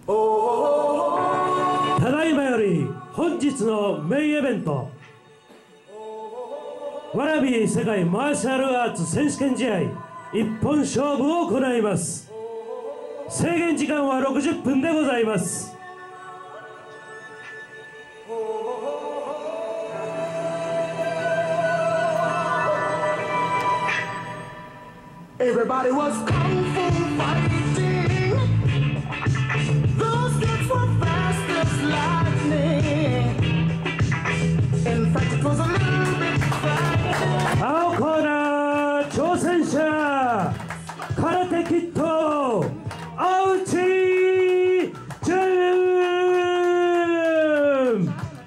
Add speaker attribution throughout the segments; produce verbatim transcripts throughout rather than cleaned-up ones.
Speaker 1: ただいまより本日のメインイベント、ワラビー世界マーシャルアーツ選手権試合一本勝負を行います。制限時間はろくじゅっぷんでございます。
Speaker 2: Everybody was kung fu fighting. Those kids were fast as lightning. In fact, it was a little bit frightening.
Speaker 1: 青コーナー挑戦者、カラテキッド、アウチジュン。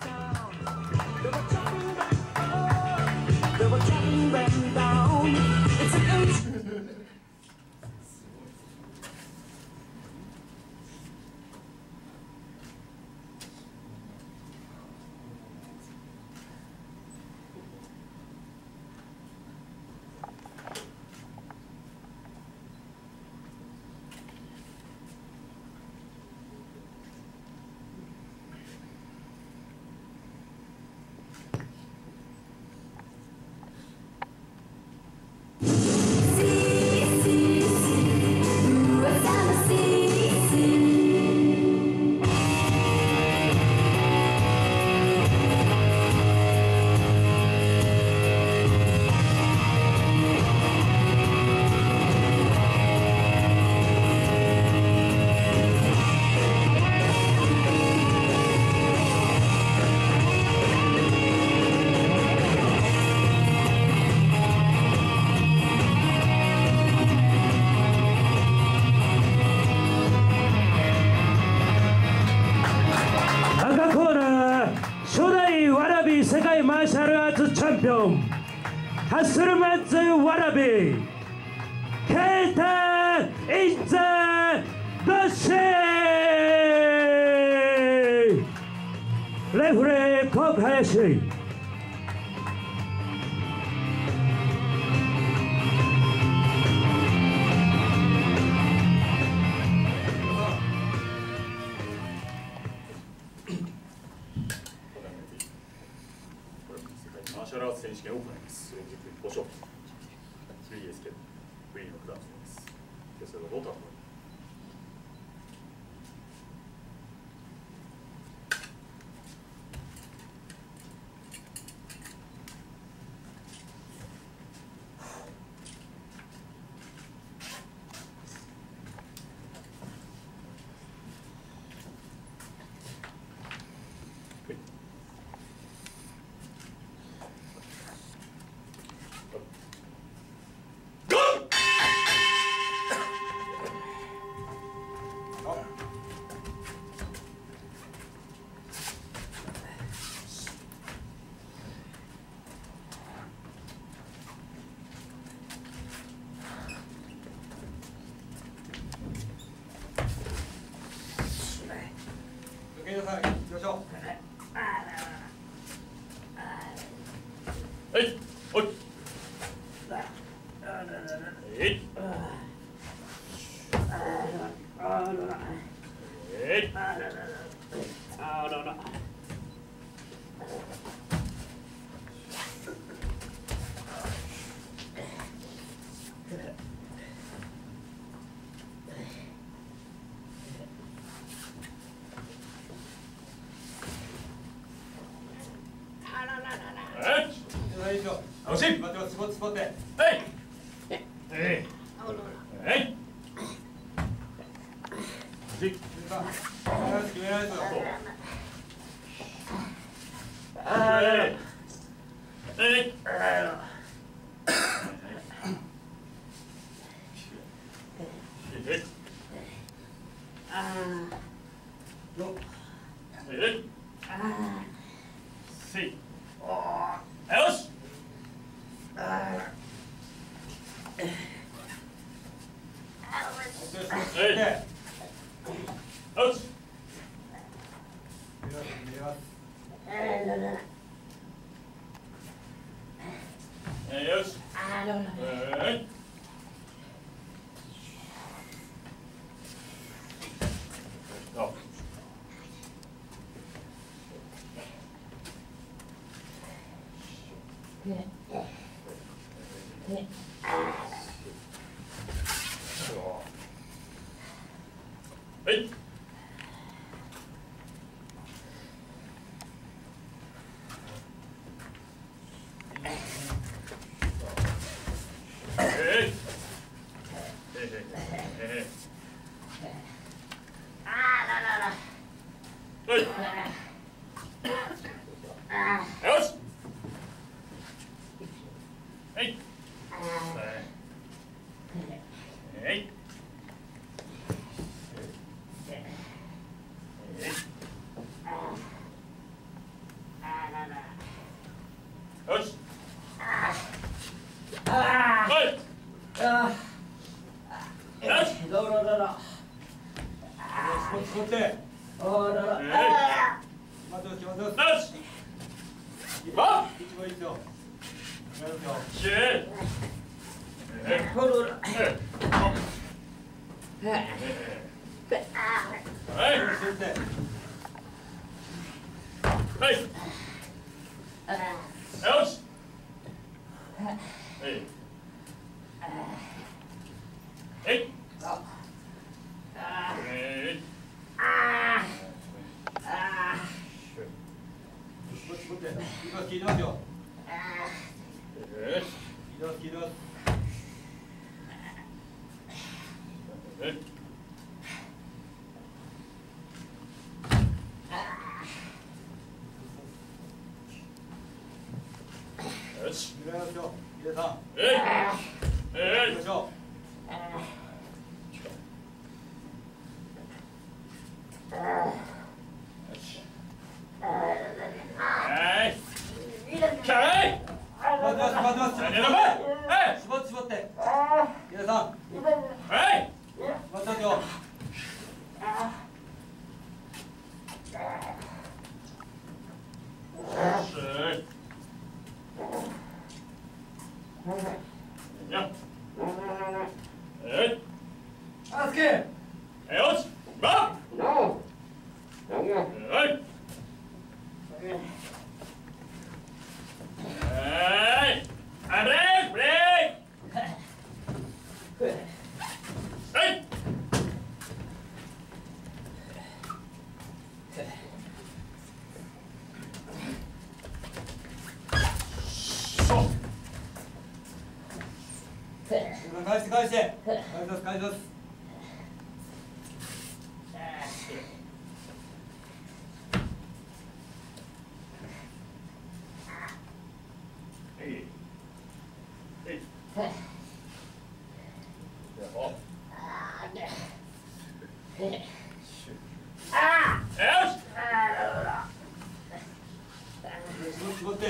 Speaker 2: They were chopping them down. It's an ancient. 世界マーシャルアーツチャンピオン、ハッスルマッツワラビー、ケイタインザダッシー。レフレーコブ林。
Speaker 3: マーシャルアーツ選手権を行います。連続ご勝負。スリーエスケート、フリーのクラスです。で、それをどうたと行きましょう。はい、おい。えい。えい。楽しい。待ってます。スポットスポット。はい。はい。はい。決めないと。はい。はい。よし。よし。はい。 はい
Speaker 4: 返して返して返します返します絞って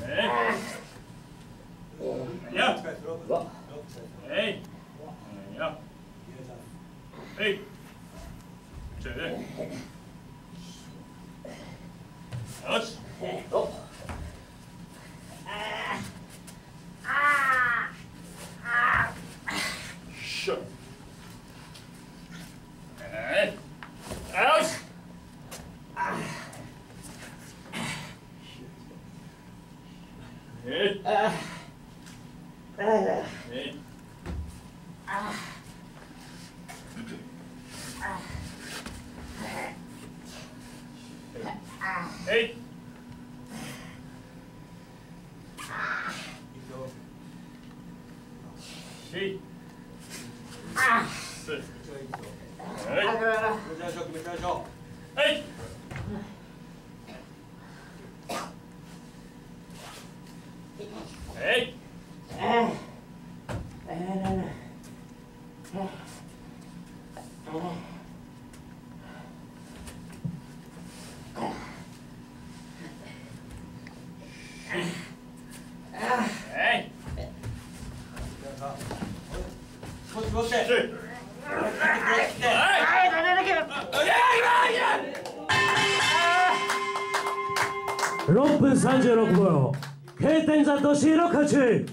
Speaker 1: ろっぷんさんじゅうろくびょう、ケイタザトシの勝ち。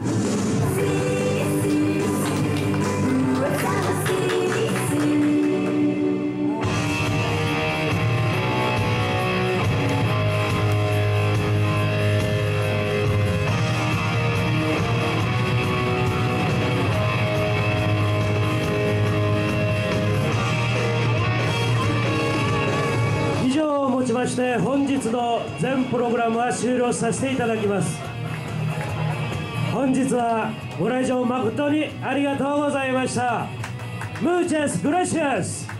Speaker 2: See, see, see,
Speaker 1: して本日の全プログラムは終了させていただきます。本日はご来場誠にありがとうございました。Muchas gracias。